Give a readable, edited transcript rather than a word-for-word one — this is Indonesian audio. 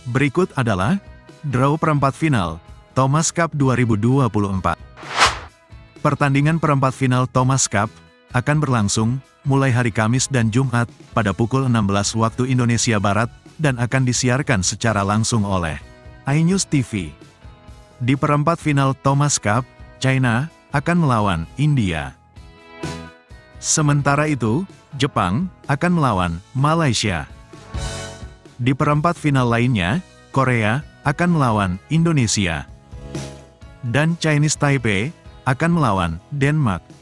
Berikut adalah draw perempat final Thomas Cup 2024. Pertandingan perempat final Thomas Cup akan berlangsung mulai hari Kamis dan Jumat pada pukul 16 waktu Indonesia Barat dan akan disiarkan secara langsung oleh iNews TV. Di perempat final Thomas Cup, China akan melawan India. Sementara itu, Jepang akan melawan Malaysia. Di perempat final lainnya, Korea akan melawan Indonesia. Dan Chinese Taipei akan melawan Denmark.